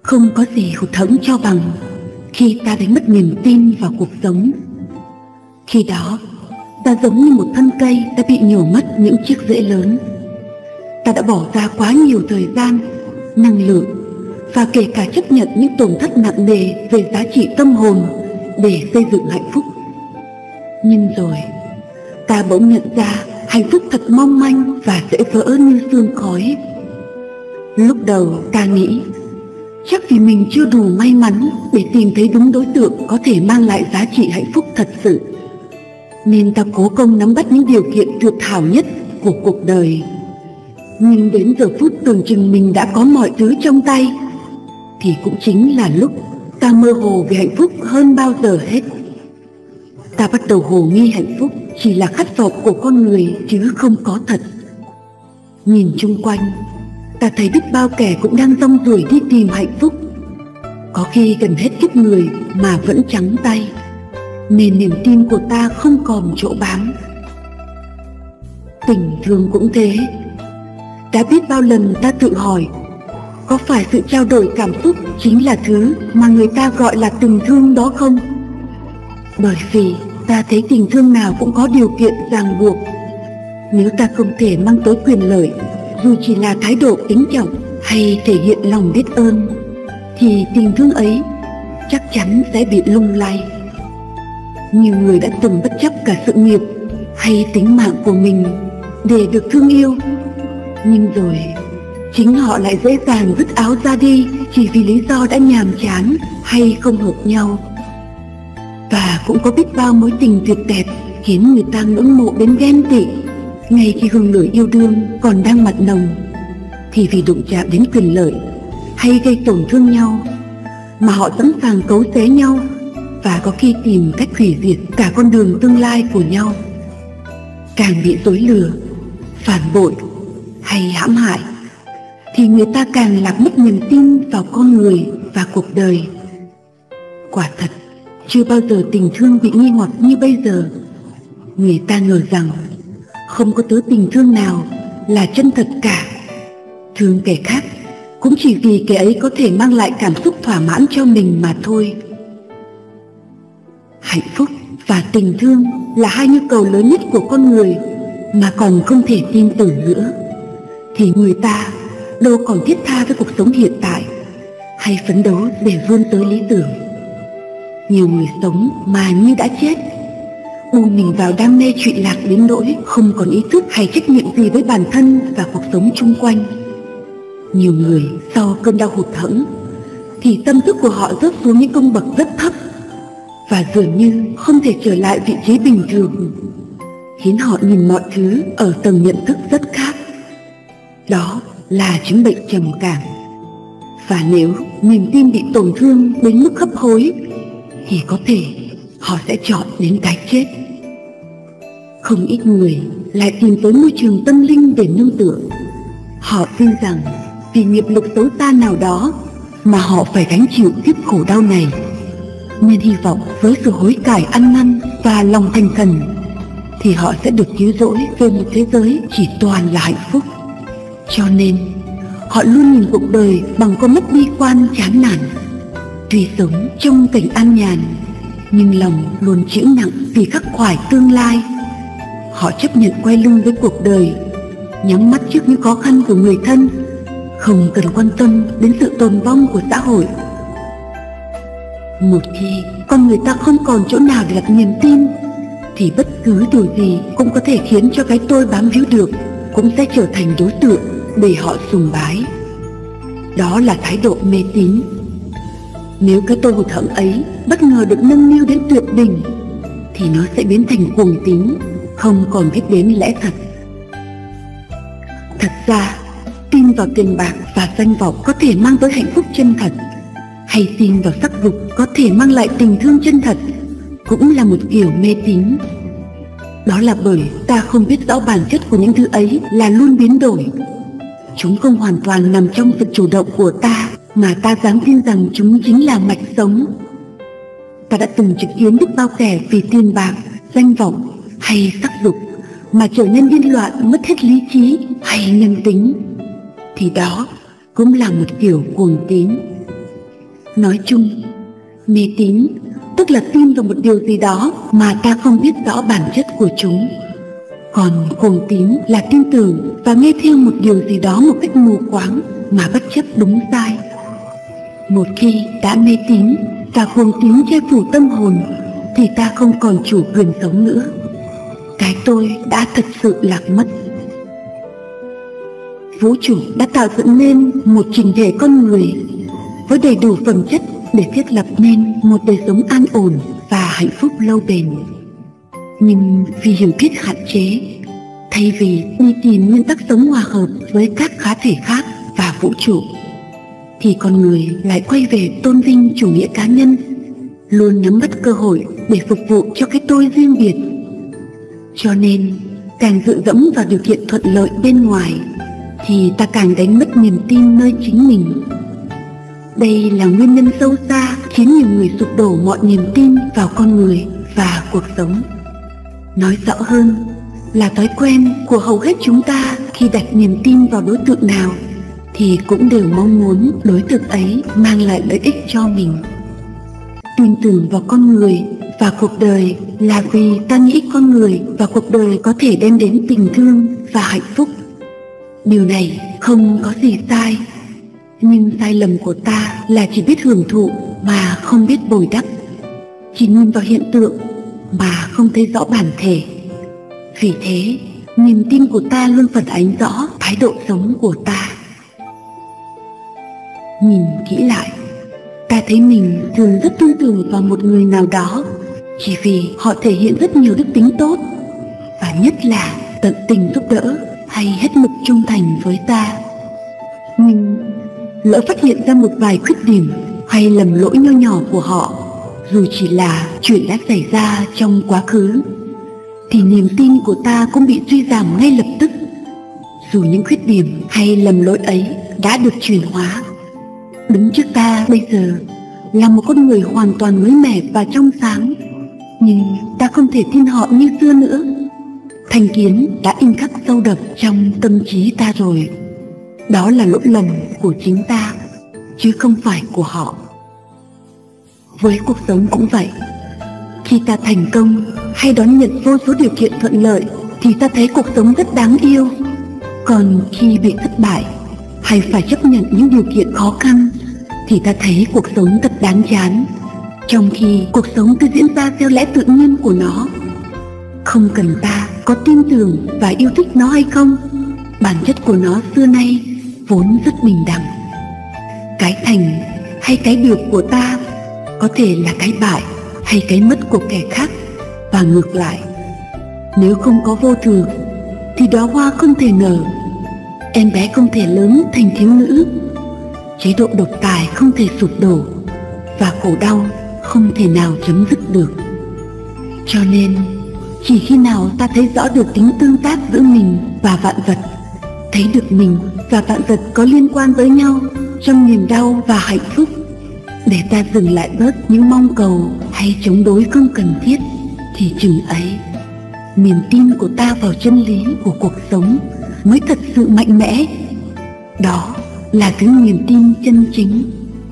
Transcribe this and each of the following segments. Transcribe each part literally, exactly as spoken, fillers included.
Không có gì hụt hẫng cho bằng khi ta đánh mất niềm tin vào cuộc sống. Khi đó, ta giống như một thân cây đã bị nhổ mất những chiếc rễ lớn. Ta đã bỏ ra quá nhiều thời gian, năng lượng và kể cả chấp nhận những tổn thất nặng nề về giá trị tâm hồn để xây dựng hạnh phúc. Nhưng rồi, ta bỗng nhận ra hạnh phúc thật mong manh và dễ vỡ như sương khói. Lúc đầu ta nghĩ chắc vì mình chưa đủ may mắn để tìm thấy đúng đối tượng có thể mang lại giá trị hạnh phúc thật sự, nên ta cố công nắm bắt những điều kiện tuyệt hảo nhất của cuộc đời. Nhưng đến giờ phút tưởng chừng mình đã có mọi thứ trong tay, thì cũng chính là lúc ta mơ hồ về hạnh phúc hơn bao giờ hết. Ta bắt đầu hồ nghi hạnh phúc chỉ là khát vọng của con người chứ không có thật. Nhìn chung quanh, ta thấy biết bao kẻ cũng đang rong ruổi đi tìm hạnh phúc, có khi gần hết kiếp người mà vẫn trắng tay, nên niềm tin của ta không còn chỗ bám. Tình thương cũng thế. Đã biết bao lần ta tự hỏi, có phải sự trao đổi cảm xúc chính là thứ mà người ta gọi là tình thương đó không? Bởi vì ta thấy tình thương nào cũng có điều kiện ràng buộc. Nếu ta không thể mang tới quyền lợi, dù chỉ là thái độ kính trọng hay thể hiện lòng biết ơn, thì tình thương ấy chắc chắn sẽ bị lung lay. Nhiều người đã từng bất chấp cả sự nghiệp hay tính mạng của mình để được thương yêu, nhưng rồi chính họ lại dễ dàng vứt áo ra đi chỉ vì lý do đã nhàm chán hay không hợp nhau. Và cũng có biết bao mối tình tuyệt đẹp khiến người ta ngưỡng mộ đến ghen tị, ngay khi hương lửa yêu đương còn đang mặn nồng, thì vì đụng chạm đến quyền lợi hay gây tổn thương nhau mà họ sẵn sàng cấu xé nhau, và có khi tìm cách hủy diệt cả con đường tương lai của nhau. Càng bị dối lừa, phản bội hay hãm hại, thì người ta càng lạc mất niềm tin vào con người và cuộc đời. Quả thật, chưa bao giờ tình thương bị nghi hoặc như bây giờ. Người ta ngờ rằng không có tớ tình thương nào là chân thật cả. Thương kẻ khác cũng chỉ vì kẻ ấy có thể mang lại cảm xúc thỏa mãn cho mình mà thôi. Hạnh phúc và tình thương là hai nhu cầu lớn nhất của con người mà còn không thể tin tưởng nữa, thì người ta đâu còn thiết tha với cuộc sống hiện tại hay phấn đấu để vươn tới lý tưởng. Nhiều người sống mà như đã chết, u mình vào đam mê trụy lạc đến nỗi không còn ý thức hay trách nhiệm gì với bản thân và cuộc sống chung quanh. Nhiều người sau cơn đau hụt hẫng thì tâm thức của họ rớt xuống những cung bậc rất thấp, và dường như không thể trở lại vị trí bình thường, khiến họ nhìn mọi thứ ở tầng nhận thức rất khác. Đó là chứng bệnh trầm cảm. Và nếu niềm tin bị tổn thương đến mức hấp hối, thì có thể họ sẽ chọn đến cái chết. Không ít người lại tìm tới môi trường tâm linh để nương tựa. Họ tin rằng vì nghiệp lực xấu xa nào đó mà họ phải gánh chịu kiếp khổ đau này, nên hy vọng với sự hối cải ăn năn và lòng thành khẩn thì họ sẽ được cứu rỗi về một thế giới chỉ toàn là hạnh phúc. Cho nên họ luôn nhìn cuộc đời bằng con mắt bi quan chán nản. Tuy sống trong cảnh an nhàn, nhưng lòng luôn chịu nặng vì khắc khoải tương lai. Họ chấp nhận quay lưng với cuộc đời, nhắm mắt trước những khó khăn của người thân, không cần quan tâm đến sự tồn vong của xã hội. Một khi con người ta không còn chỗ nào để đặt niềm tin, thì bất cứ điều gì cũng có thể khiến cho cái tôi bám víu được cũng sẽ trở thành đối tượng để họ sùng bái. Đó là thái độ mê tín. Nếu cái tôi hụt hẫng ấy bất ngờ được nâng niu đến tuyệt đỉnh, thì nó sẽ biến thành cuồng tín, không còn biết đến lẽ thật. Thật ra, tin vào tiền bạc và danh vọng có thể mang tới hạnh phúc chân thật, hay tin vào sắc dục có thể mang lại tình thương chân thật, cũng là một kiểu mê tín. Đó là bởi ta không biết rõ bản chất của những thứ ấy là luôn biến đổi. Chúng không hoàn toàn nằm trong sự chủ động của ta, mà ta dám tin rằng chúng chính là mạch sống. Ta đã từng chứng kiến biết bao kẻ vì tiền bạc, danh vọng hay sắc dục mà trở nên điên loạn, mất hết lý trí hay nhân tính. Thì đó cũng là một kiểu cuồng tín. Nói chung, mê tín tức là tin vào một điều gì đó mà ta không biết rõ bản chất của chúng. Còn cuồng tín là tin tưởng và nghe theo một điều gì đó một cách mù quáng mà bất chấp đúng sai. Một khi đã mê tín và cuồng tín che phủ tâm hồn thì ta không còn chủ quyền sống nữa. Cái tôi đã thật sự lạc mất. Vũ trụ đã tạo dựng nên một trình thể con người với đầy đủ phẩm chất để thiết lập nên một đời sống an ổn và hạnh phúc lâu bền. Nhưng vì hiểu biết hạn chế, thay vì đi tìm nguyên tắc sống hòa hợp với các cá thể khác và vũ trụ, thì con người lại quay về tôn vinh chủ nghĩa cá nhân, luôn nắm bắt cơ hội để phục vụ cho cái tôi riêng biệt. Cho nên, càng dựa dẫm vào điều kiện thuận lợi bên ngoài, thì ta càng đánh mất niềm tin nơi chính mình. Đây là nguyên nhân sâu xa khiến nhiều người sụp đổ mọi niềm tin vào con người và cuộc sống. Nói rõ hơn là thói quen của hầu hết chúng ta khi đặt niềm tin vào đối tượng nào thì cũng đều mong muốn đối tượng ấy mang lại lợi ích cho mình. Tin tưởng vào con người và cuộc đời là vì ta nghĩ con người và cuộc đời có thể đem đến tình thương và hạnh phúc. Điều này không có gì sai, nhưng sai lầm của ta là chỉ biết hưởng thụ mà không biết bồi đắp, chỉ nhìn vào hiện tượng mà không thấy rõ bản thể. Vì thế, niềm tin của ta luôn phản ánh rõ thái độ sống của ta. Nhìn kỹ lại, ta thấy mình thường rất tin tưởng vào một người nào đó chỉ vì họ thể hiện rất nhiều đức tính tốt, và nhất là tận tình giúp đỡ hay hết mực trung thành với ta. Nhưng lỡ phát hiện ra một vài khuyết điểm hay lầm lỗi nho nhỏ của họ, dù chỉ là chuyện đã xảy ra trong quá khứ, thì niềm tin của ta cũng bị suy giảm ngay lập tức, dù những khuyết điểm hay lầm lỗi ấy đã được chuyển hóa. Đứng trước ta bây giờ là một con người hoàn toàn mới mẻ và trong sáng, nhưng ta không thể tin họ như xưa nữa. Thành kiến đã in khắc sâu đậm trong tâm trí ta rồi. Đó là lỗi lầm của chính ta, chứ không phải của họ. Với cuộc sống cũng vậy. Khi ta thành công hay đón nhận vô số điều kiện thuận lợi thì ta thấy cuộc sống rất đáng yêu. Còn khi bị thất bại hay phải chấp nhận những điều kiện khó khăn thì ta thấy cuộc sống thật đáng chán, trong khi cuộc sống cứ diễn ra theo lẽ tự nhiên của nó. Không cần ta có tin tưởng và yêu thích nó hay không, bản chất của nó xưa nay vốn rất bình đẳng. Cái thành hay cái được của ta có thể là cái bại hay cái mất của kẻ khác, và ngược lại. Nếu không có vô thường thì đóa hoa không thể nở, em bé không thể lớn thành thiếu nữ, chế độ độc tài không thể sụp đổ, và khổ đau không thể nào chấm dứt được. Cho nên chỉ khi nào ta thấy rõ được tính tương tác giữa mình và vạn vật, thấy được mình và vạn vật có liên quan với nhau trong niềm đau và hạnh phúc, để ta dừng lại bớt những mong cầu hay chống đối không cần thiết, thì chừng ấy niềm tin của ta vào chân lý của cuộc sống mới thật sự mạnh mẽ. Đó là thứ niềm tin chân chính.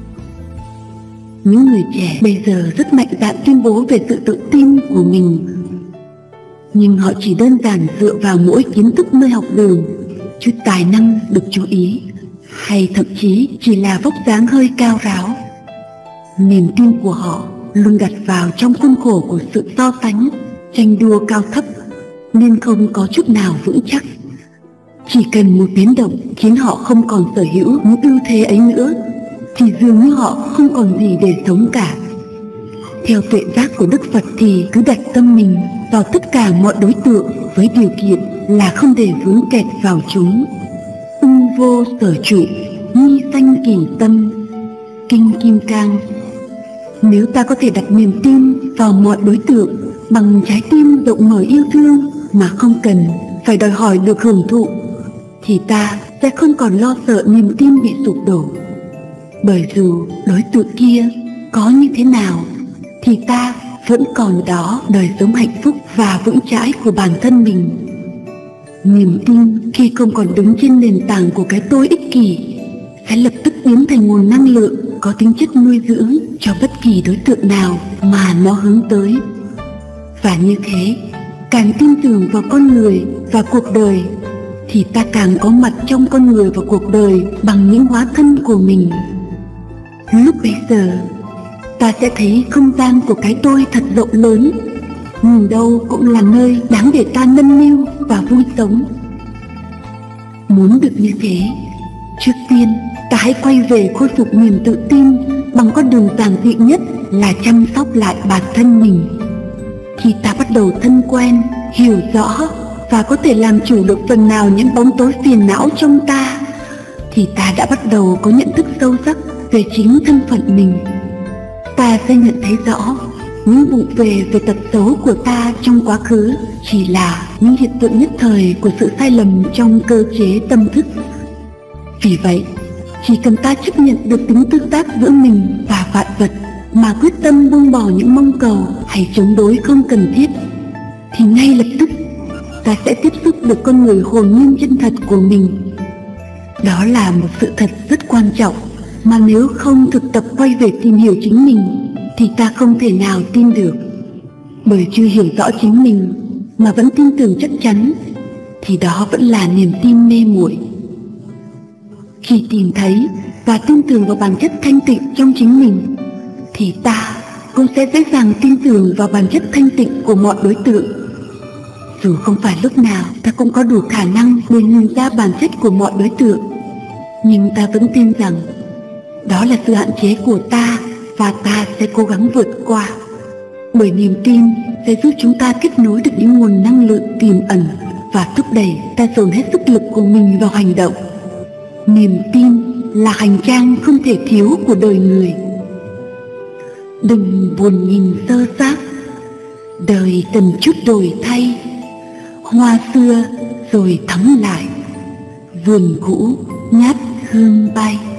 Những người trẻ bây giờ rất mạnh dạn tuyên bố về sự tự tin của mình, nhưng họ chỉ đơn giản dựa vào mỗi kiến thức nơi học đường, chút tài năng được chú ý, hay thậm chí chỉ là vóc dáng hơi cao ráo. Niềm tin của họ luôn đặt vào trong khuôn khổ của sự so sánh, tranh đua cao thấp, nên không có chút nào vững chắc. Chỉ cần một biến động khiến họ không còn sở hữu những ưu thế ấy nữa, thì dường như họ không còn gì để sống cả. Theo tuệ giác của Đức Phật thì cứ đặt tâm mình vào tất cả mọi đối tượng với điều kiện là không để vướng kẹt vào chúng. Ưng vô sở trụ, nhi sanh kỳ tâm. Kinh Kim Cang. Nếu ta có thể đặt niềm tin vào mọi đối tượng bằng trái tim rộng mở yêu thương mà không cần phải đòi hỏi được hưởng thụ, thì ta sẽ không còn lo sợ niềm tin bị sụp đổ. Bởi dù đối tượng kia có như thế nào thì ta vẫn còn đó đời sống hạnh phúc và vững chãi của bản thân mình. Niềm tin khi không còn đứng trên nền tảng của cái tôi ích kỷ sẽ lập tức biến thành nguồn năng lượng có tính chất nuôi dưỡng cho bất kỳ đối tượng nào mà nó hướng tới. Và như thế, càng tin tưởng vào con người và cuộc đời, thì ta càng có mặt trong con người và cuộc đời bằng những hóa thân của mình. Lúc bấy giờ, ta sẽ thấy không gian của cái tôi thật rộng lớn, nhìn đâu cũng là nơi đáng để ta nâng niu và vui sống. Muốn được như thế, trước tiên ta hãy quay về khôi phục niềm tự tin bằng con đường giản dị nhất là chăm sóc lại bản thân mình. Khi ta bắt đầu thân quen, hiểu rõ và có thể làm chủ được phần nào những bóng tối phiền não trong ta, thì ta đã bắt đầu có nhận thức sâu sắc về chính thân phận mình. Ta sẽ nhận thấy rõ những vụng về về tật xấu của ta trong quá khứ chỉ là những hiện tượng nhất thời của sự sai lầm trong cơ chế tâm thức. Vì vậy, chỉ cần ta chấp nhận được tính tương tác giữa mình và vạn vật, mà quyết tâm buông bỏ những mong cầu hay chống đối không cần thiết, thì ngay lập tức ta sẽ tiếp xúc được con người hồn nhiên chân thật của mình. Đó là một sự thật rất quan trọng mà nếu không thực tập quay về tìm hiểu chính mình thì ta không thể nào tin được. Bởi chưa hiểu rõ chính mình mà vẫn tin tưởng chắc chắn thì đó vẫn là niềm tin mê muội. Khi tìm thấy và tin tưởng vào bản chất thanh tịnh trong chính mình thì ta cũng sẽ dễ dàng tin tưởng vào bản chất thanh tịnh của mọi đối tượng. Dù không phải lúc nào ta cũng có đủ khả năng để nhìn ra bản chất của mọi đối tượng, nhưng ta vẫn tin rằng đó là sự hạn chế của ta và ta sẽ cố gắng vượt qua. Bởi niềm tin sẽ giúp chúng ta kết nối được những nguồn năng lượng tiềm ẩn và thúc đẩy ta dồn hết sức lực của mình vào hành động. Niềm tin là hành trang không thể thiếu của đời người. Đừng buồn nhìn sơ xác, đời cần chút đổi thay. Hoa xưa rồi thắm lại, vườn cũ ngát hương bay.